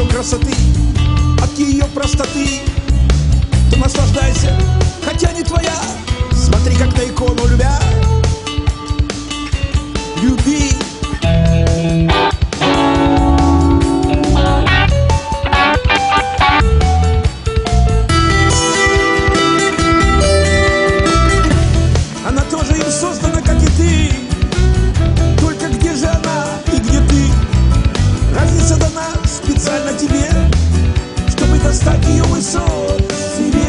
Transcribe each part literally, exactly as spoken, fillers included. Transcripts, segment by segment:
ее красоты, от ее простоты, то наслаждайся, хотя не твоя. Смотри, как на икону, любя, люби. Она тоже им создана, как и ты. Только где же она и где ты? Разница дана специально тебе, чтобы достать ее высот себе.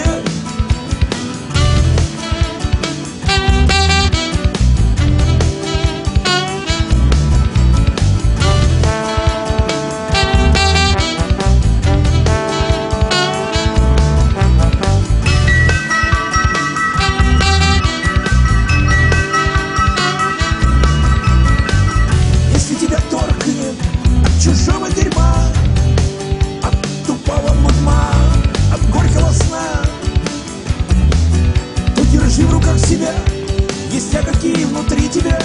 Если тебя торкнет от чужого дерьма, от тупого мудма, от горького сна, то держи в руках себя, есть я какие внутри тебя.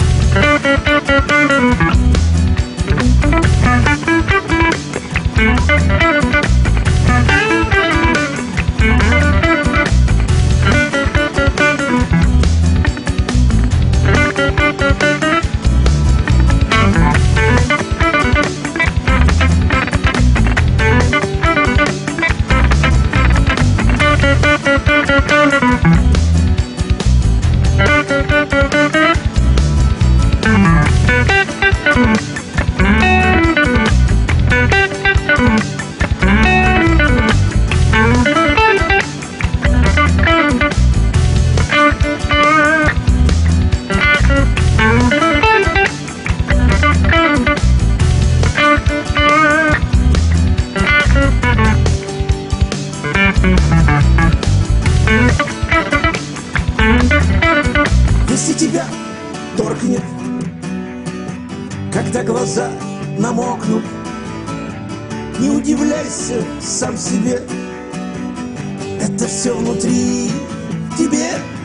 Если тебя торкнет, когда глаза намокнут, не удивляйся сам себе, это все внутри тебе.